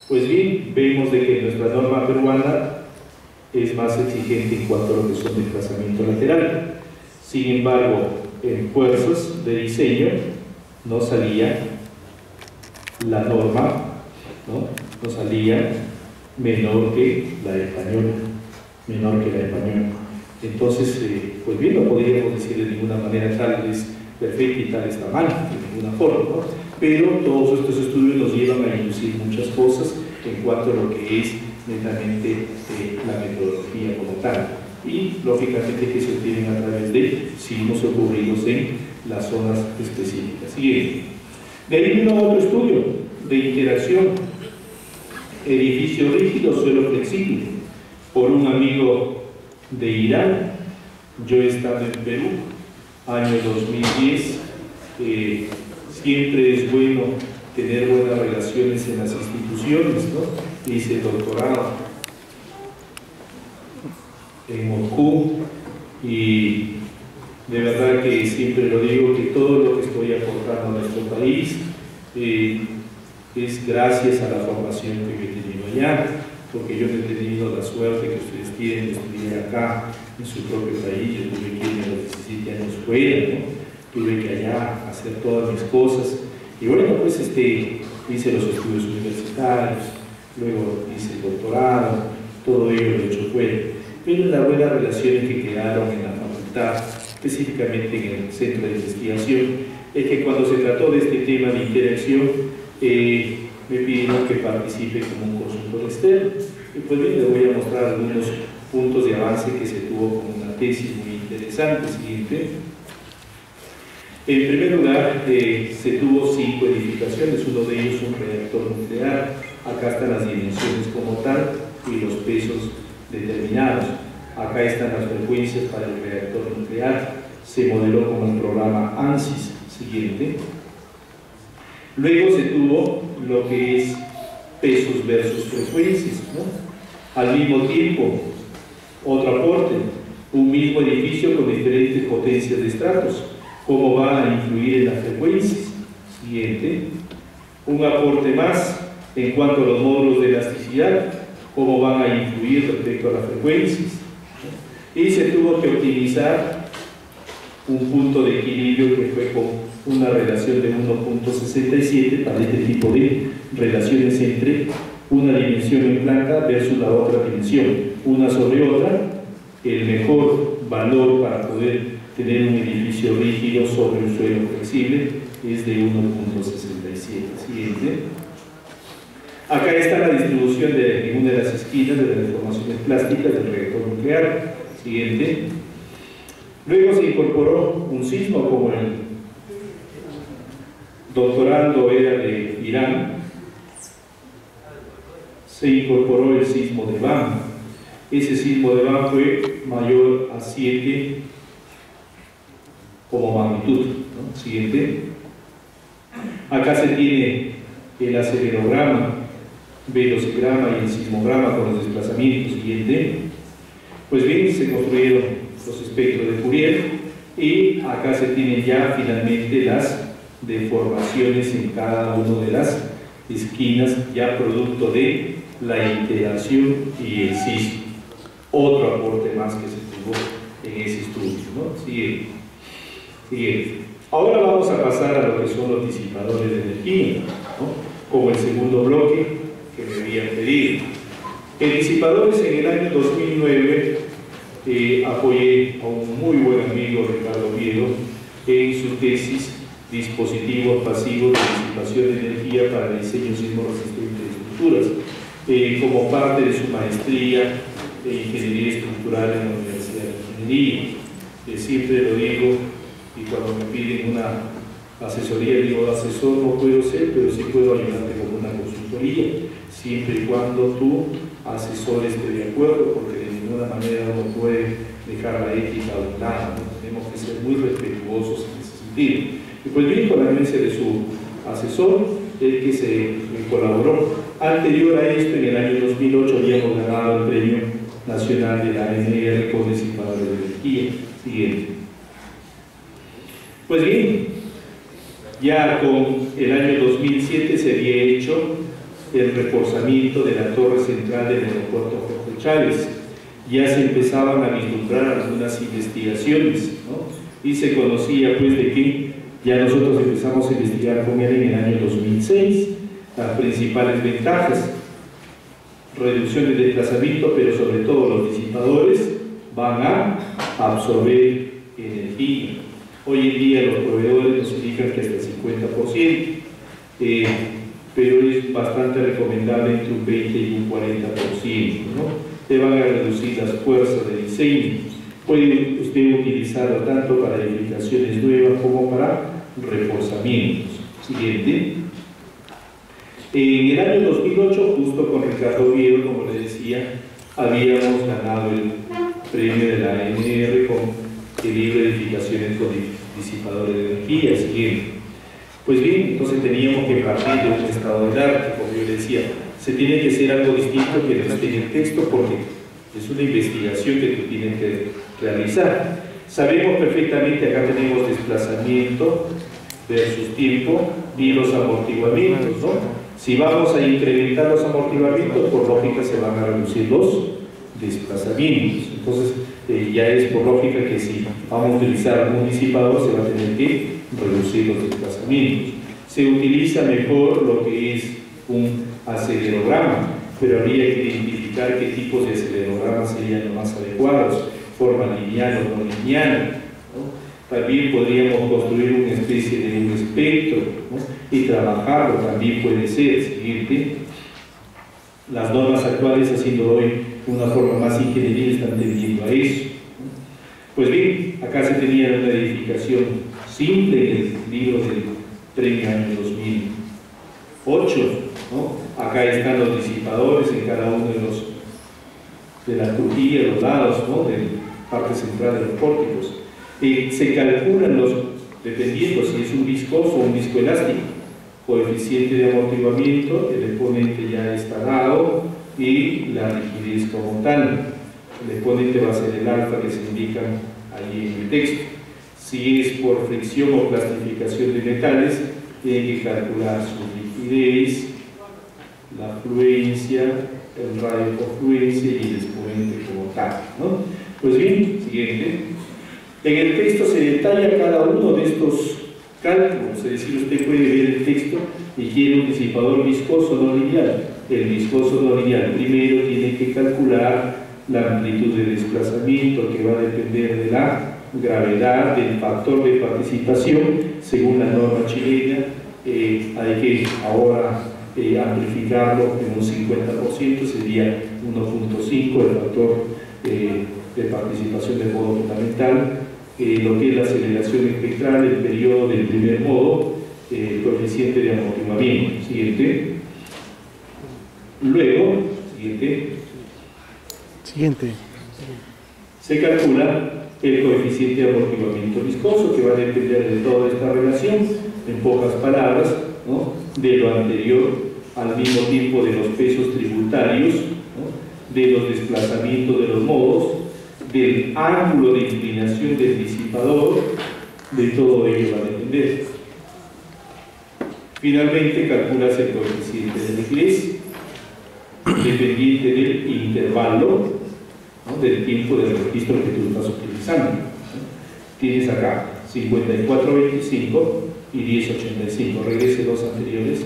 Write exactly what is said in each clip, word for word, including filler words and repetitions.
Pues bien, vemos de que nuestra norma peruana es más exigente en cuanto a lo que son desplazamiento lateral. Sin embargo, en fuerzas de diseño no salía la norma, ¿no? No salía menor que la española, menor que la española. Entonces, eh, pues bien, no podríamos decir de ninguna manera tal es perfecta y tal está mal, de ninguna forma, ¿no? Pero todos estos estudios nos llevan a inducir muchas cosas en cuanto a lo que es netamente eh, la metodología como tal. Y lógicamente que se obtienen a través de signos ocurridos en las zonas específicas. Siguiente. De ahí vino otro estudio de interacción edificio rígido, suelo flexible, por un amigo de Irán. Yo he estado en Perú, año dos mil diez. Eh, siempre es bueno tener buenas relaciones en las instituciones, ¿no? Hice doctorado en Moscú y de verdad que siempre lo digo, que todo lo que estoy aportando a nuestro país eh, es gracias a la formación que yo he tenido allá, porque yo no he tenido la suerte que ustedes tienen de estudiar acá en su propio país. Yo tuve que ir a los diecisiete años fuera, ¿no? Tuve que allá hacer todas mis cosas y bueno, pues este, hice los estudios universitarios, luego hice el doctorado, todo ello lo he hecho fuera. Pero las buenas relaciones que quedaron en la facultad, específicamente en el centro de investigación, es que cuando se trató de este tema de interacción, eh, me pidieron que participe como un consultor externo. Y pues bien, les voy a mostrar algunos puntos de avance que se tuvo con una tesis muy interesante. Siguiente. En primer lugar, eh, se tuvo cinco edificaciones, uno de ellos un reactor nuclear. Acá están las dimensiones como tal y los pesos determinados. Acá están las frecuencias para el reactor nuclear. Se modeló con el programa ANSYS. Siguiente. Luego se tuvo lo que es pesos versus frecuencias, ¿no? Al mismo tiempo, otro aporte, un mismo edificio con diferentes potencias de estratos, cómo va a influir en las frecuencias. Siguiente. Un aporte más en cuanto a los módulos de elasticidad, cómo van a influir respecto a las frecuencias. Y se tuvo que optimizar un punto de equilibrio que fue con una relación de uno punto sesenta y siete para este tipo de relaciones entre una dimensión en planta versus la otra dimensión, una sobre otra. El mejor valor para poder tener un edificio rígido sobre un suelo flexible es de uno punto sesenta y siete. Siguiente. Acá está la distribución de una de las esquinas de las deformaciones plásticas del reactor nuclear. Siguiente. Luego se incorporó un sismo, como el doctorando era de Irán, se incorporó el sismo de Van. Ese sismo de Van fue mayor a siete como magnitud, ¿no? Siguiente. Acá se tiene el acelerograma, velocigrama y el sismograma con los desplazamientos. Siguiente. Pues bien, se construyeron los espectros de Fourier y acá se tienen ya finalmente las deformaciones en cada una de las esquinas, ya producto de la interacción y el sismo. Otro aporte más que se tuvo en ese estudio, ¿no? Siguiente. Siguiente. Ahora vamos a pasar a lo que son los disipadores de energía, ¿no? Como el segundo bloque que me habían pedido. En disipadores, en el año dos mil nueve eh, apoyé a un muy buen amigo, Ricardo Oviedo, en su tesis dispositivos pasivos de disipación de energía para el diseño sismo resistente de estructuras, eh, como parte de su maestría de ingeniería estructural en la Universidad de Ingeniería. Eh, siempre lo digo, y cuando me piden una asesoría, digo, asesor no puedo ser, pero sí puedo ayudarte con una consultoría, siempre y cuando tu asesor esté de acuerdo, porque de ninguna manera uno puede dejar la ética a un lado, ¿no? Tenemos que ser muy respetuosos en ese sentido. Y pues bien, con la anuencia de su asesor, el que se colaboró. Anterior a esto, en el año dos mil ocho, habíamos ganado el Premio Nacional de la A N R por disipadores de energía. Siguiente. Pues bien, ya con el año dos mil siete se había hecho el reforzamiento de la torre central del aeropuerto Jorge Chávez. Ya se empezaban a vislumbrar algunas investigaciones, ¿no? Y se conocía pues de que ya nosotros empezamos a investigar con él en el año dos mil seis, las principales ventajas: reducción de desplazamiento, pero sobre todo los disipadores van a absorber energía. Hoy en día los proveedores nos indican que hasta el cincuenta por ciento, eh, pero es bastante recomendable entre un veinte y un cuarenta por ciento, ¿no? Te van a reducir las fuerzas de diseño. Puede usted utilizarlo tanto para edificaciones nuevas como para reforzamientos. Siguiente. En el año dos mil ocho, justo con Ricardo Oviedo, como le decía, habíamos ganado el premio de la A N R con el libro de edificaciones con disipadores de energía. Siguiente. Pues bien, entonces teníamos que partir de un estado del arte, como yo le decía. Se tiene que hacer algo distinto que no esté en el texto, porque es una investigación que tú tienes que realizar. Sabemos perfectamente, acá tenemos desplazamiento versus tiempo y los amortiguamientos, ¿no? Si vamos a incrementar los amortiguamientos, por lógica se van a reducir los desplazamientos. Entonces, eh, ya es por lógica que si vamos a utilizar un disipador, se va a tener que reducir los desplazamientos. Se utiliza mejor lo que es un acelerograma, pero habría que identificar qué tipos de acelerogramas serían los más adecuados, forma lineal o no lineal, ¿no? También podríamos construir una especie de un espectro, ¿no? Y trabajarlo también puede ser. Siguiente. Las normas actuales, haciendo hoy una forma más ingenieril, están tendiendo a eso, ¿no? Pues bien, acá se tenía una edificación simple en el libro del premio año dos mil ocho, ¿no? Acá están los disipadores en cada uno de los de la crujía, los lados, ¿no? De la parte central de los pórticos. Eh, se calculan los, dependiendo si es un viscoso o un viscoelástico, coeficiente de amortiguamiento, el exponente ya está dado, y la rigidez como tal. El exponente va a ser el alfa que se indica ahí en el texto. Si es por fricción o plastificación de metales, tiene que calcular su rigidez, la fluencia, el radio por fluencia y el exponente como tal, ¿no? Pues bien, siguiente. En el texto se detalla cada uno de estos cálculos, es decir, usted puede ver el texto y quiere un disipador viscoso no lineal. El viscoso no lineal primero tiene que calcular la amplitud de desplazamiento, que va a depender de la gravedad, del factor de participación, según la norma chilena. Eh, hay que ahora eh, amplificarlo en un cincuenta por ciento, sería uno punto cinco el factor eh, de participación de modo fundamental. Eh, lo que es la aceleración espectral, el periodo del primer modo, eh, el coeficiente de amortiguamiento. Siguiente. Luego, siguiente. Siguiente. Se calcula el coeficiente de amortiguamiento viscoso, que va a depender de toda esta relación, en pocas palabras, ¿no? De lo anterior, al mismo tiempo de los pesos tributarios, ¿no? De los desplazamientos de los modos, del ángulo de inclinación del disipador, de todo ello va a depender. Finalmente, calculas el coeficiente de rigidez, dependiente del intervalo, ¿no? Del tiempo del registro que tú estás utilizando, ¿no? Tienes acá cincuenta y cuatro veinticinco y diez ochenta y cinco. Regrese los anteriores.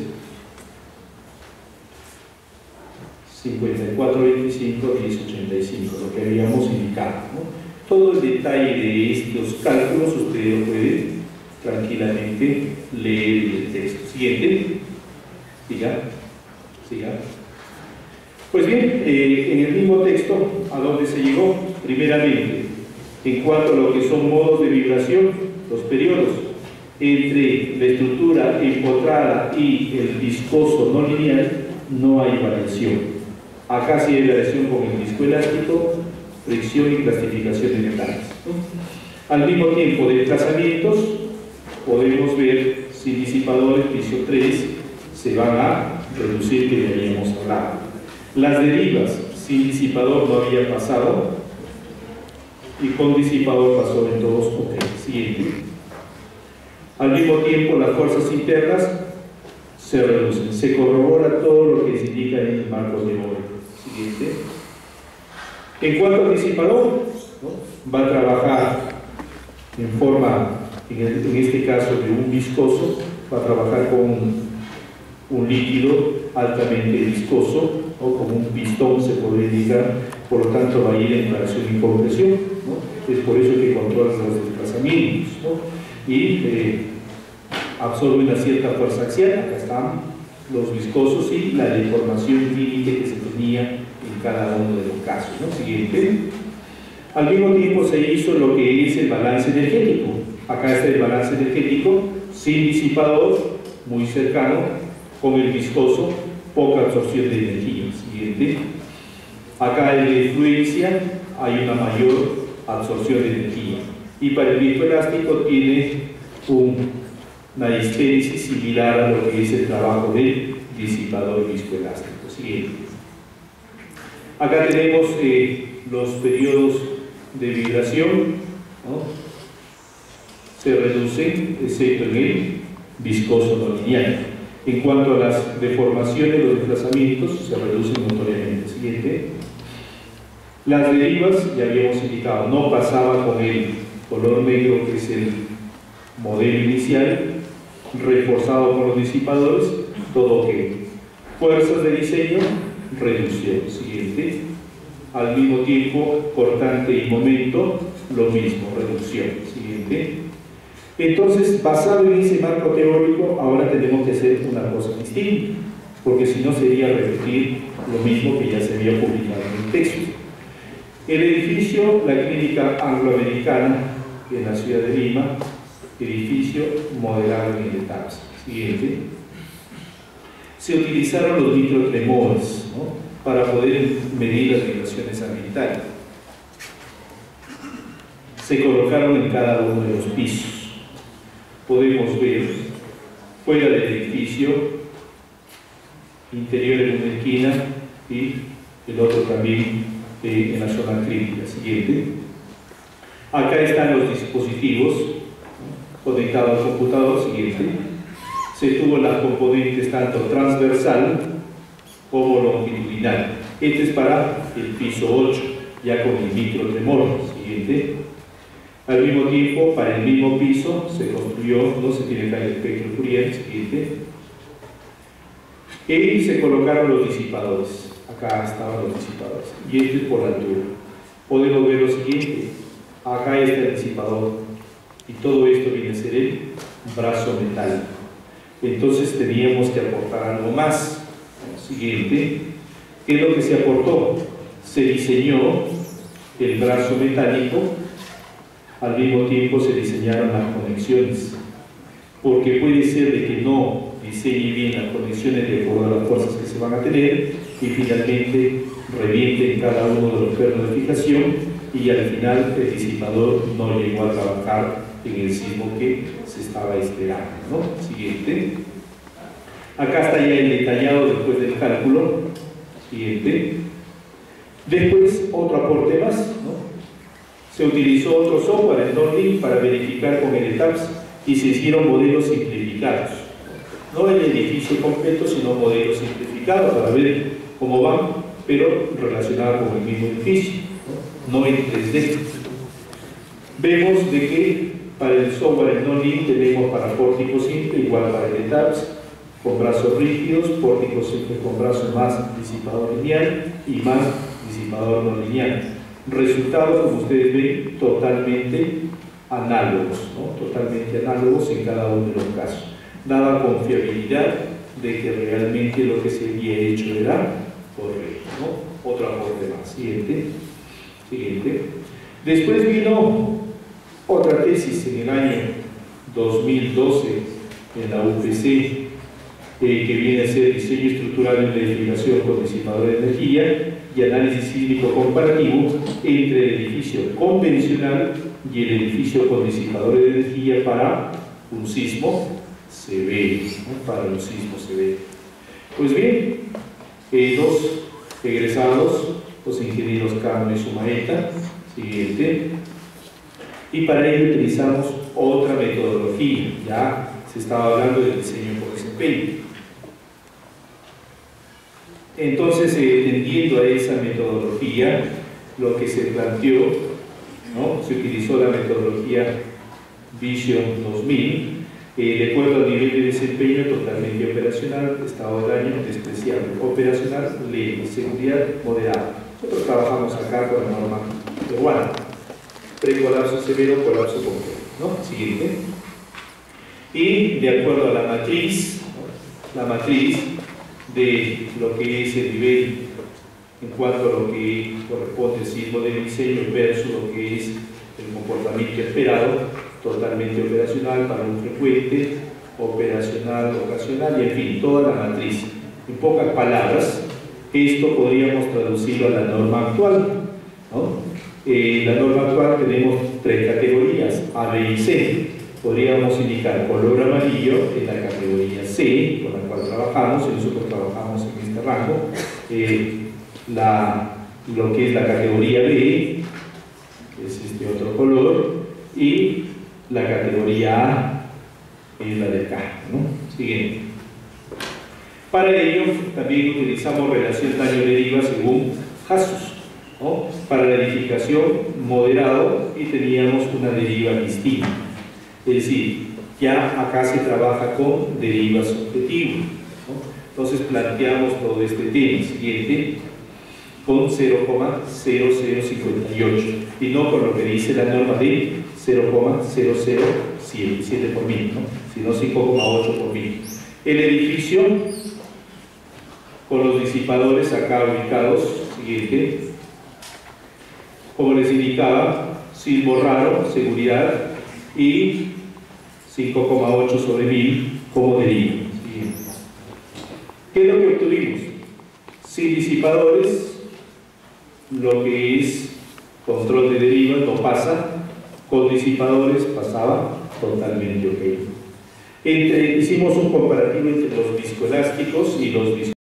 cincuenta y cuatro veinticinco, diez ochenta y cinco, lo que habíamos indicado, ¿no? Todo el detalle de estos cálculos usted lo puede tranquilamente leer en el texto. Siguiente. Siga. Siga. Pues bien, eh, en el mismo texto, ¿a dónde se llegó? Primeramente, en cuanto a lo que son modos de vibración, los periodos entre la estructura empotrada y el viscoso no lineal, no hay variación. Acá sí hay variación con el viscoelástico, fricción y plastificación de metales, ¿no? Al mismo tiempo, de desplazamientos, podemos ver si disipadores piso tres se van a reducir, que ya habíamos hablado. Las derivas, sin disipador no había pasado, y con disipador pasó en todos. Ok, siguiente. Al mismo tiempo, las fuerzas internas se reducen. Se corrobora todo lo que se indica en el marco teórico. Siguiente. En cuanto al disipador, ¿no?, va a trabajar en forma, en, el, en este caso de un viscoso, va a trabajar con un, un líquido altamente viscoso, o como un pistón se podría indicar, por lo tanto va a ir en reacción y compresión, ¿no? Es por eso que controla los desplazamientos, ¿no? Y eh, absorbe una cierta fuerza axial. Acá están los viscosos y la deformación límite que se tenía en cada uno de los casos, ¿no? Siguiente. Al mismo tiempo se hizo lo que es el balance energético. Acá está el balance energético sin disipador, muy cercano, con el viscoso, poca absorción de energía. Siguiente. Acá en la influencia hay una mayor absorción de energía. Y para el viscoelástico tiene un, una histéresis similar a lo que es el trabajo del disipador viscoelástico. Siguiente. Acá tenemos eh, los periodos de vibración, ¿no? Se reducen, excepto en el viscoso no lineal. En cuanto a las deformaciones, los desplazamientos se reducen notoriamente. Siguiente. Las derivas, ya habíamos indicado, no pasaba con el color negro, que es el modelo inicial, reforzado con los disipadores, todo ok. Fuerzas de diseño, reducción. Siguiente. Al mismo tiempo, cortante y momento, lo mismo, reducción. Siguiente. Entonces, basado en ese marco teórico, ahora tenemos que hacer una cosa distinta, porque si no sería repetir lo mismo que ya se había publicado en el texto. El edificio, la Clínica Angloamericana, en la ciudad de Lima, edificio modelado en el ETAPS. Siguiente. Se utilizaron los microtremores, ¿no?, para poder medir las vibraciones ambientales. Se colocaron en cada uno de los pisos. Podemos ver fuera del edificio, interior en una esquina y el otro también eh, en la zona crítica. Siguiente. Acá están los dispositivos, ¿no?, conectados al computador. Siguiente. Se tuvo las componentes tanto transversal como longitudinal. Este es para el piso ocho, ya con el microtremor. Siguiente. Al mismo tiempo, para el mismo piso se construyó, no se tiene acá el espectro Fourier. Siguiente. Y se colocaron los disipadores. Acá estaban los disipadores. Y este es por altura. Podemos ver lo siguiente. Acá está el disipador. Y todo esto viene a ser el brazo metálico. Entonces teníamos que aportar algo más. Siguiente. ¿Qué es lo que se aportó? Se diseñó el brazo metálico, al mismo tiempo se diseñaron las conexiones, porque puede ser de que no diseñe bien las conexiones de acuerdo a las fuerzas que se van a tener y finalmente reviente en cada uno de los pernos de fijación y al final el disipador no llegó a trabajar en el sismo que se estaba esperando, ¿no? Siguiente. Acá está ya el detallado después del cálculo. Siguiente. Después, otro aporte más, ¿no? Se utilizó otro software, el Nordic, para verificar con el ETAPS y se hicieron modelos simplificados. No el edificio completo, sino modelos simplificados para ver cómo van, pero relacionados con el mismo edificio, no, no en tres D. Vemos de que para el software el Nordic tenemos para pórtico simple igual para el ETAPS, con brazos rígidos, pórtico simple con brazos más disipador lineal y más disipador no lineal. Resultados, como ustedes ven, totalmente análogos, ¿no? Totalmente análogos en cada uno de los casos. Daba confiabilidad de que realmente lo que se había hecho era correcto, ¿no? Otro aporte más. Siguiente. Siguiente. Después vino otra tesis en el año dos mil doce en la U P C, Eh, que viene a ser diseño estructural en la edificación con disipador de energía y análisis sísmico comparativo entre el edificio convencional y el edificio con disipadores de energía para un sismo severo, ¿no? Para un sismo severo. Pues bien, eh, los egresados, los ingenieros Cano y Sumaeta, siguiente, y para ello utilizamos otra metodología, ya se estaba hablando del diseño por desempeño. Entonces, eh, tendiendo a esa metodología, lo que se planteó, ¿no? Se utilizó la metodología Vision dos mil, eh, de acuerdo al nivel de desempeño totalmente operacional, estado de daño despreciable, operacional leve, seguridad moderada. Nosotros trabajamos acá con la norma peruana, precolapso severo, colapso completo, ¿no? Siguiente. Y de acuerdo a la matriz, ¿no? la matriz de lo que es el nivel en cuanto a lo que corresponde al sismo de diseño versus lo que es el comportamiento esperado, totalmente operacional para un frecuente, operacional, ocasional y en fin, toda la matriz. En pocas palabras, esto podríamos traducirlo a la norma actual, ¿no? Eh, la norma actual tenemos tres categorías, A, B y C. Podríamos indicar color amarillo en la categoría C, con la cual trabajamos, y nosotros trabajamos en este rango. Eh, la, lo que es la categoría B, es este otro color, y la categoría A es la de K, ¿no? Siguiente. Para ello, también utilizamos relación daño-deriva según Hasus, ¿no? Para la edificación moderado y teníamos una deriva distinta. Es decir, ya acá se trabaja con derivas objetivas, ¿no? Entonces planteamos todo este tema siguiente con cero coma cero cero cincuenta y ocho y no con lo que dice la norma de cero coma cero cero siete por mil, ¿no? Sino cinco coma ocho por mil. El edificio con los disipadores acá ubicados, siguiente, como les indicaba, sismo raro, seguridad y cinco coma ocho sobre mil como deriva. ¿Qué es lo que obtuvimos? Sin disipadores, lo que es control de deriva no pasa, con disipadores pasaba totalmente ok. Entre, hicimos un comparativo entre los viscoelásticos y los viscoelásticos.